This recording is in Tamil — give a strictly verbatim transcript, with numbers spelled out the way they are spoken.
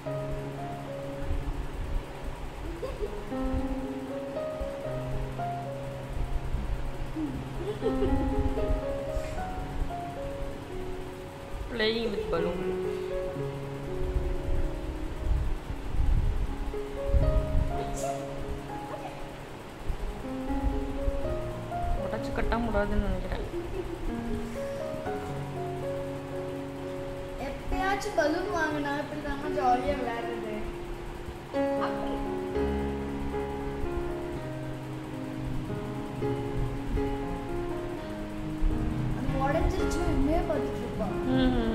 Playing with balloon. உடைச்சு கட்ட முடியாதுன்னு நினைக்கிறேன். எப்பயாச்சும் பலூன் வாங்கினா இப்படி தாங்க ஜாலியா விளையாடுறது. அது உடஞ்சிருச்சுன்னா என்னையே பார்த்துட்டு இருப்பான்.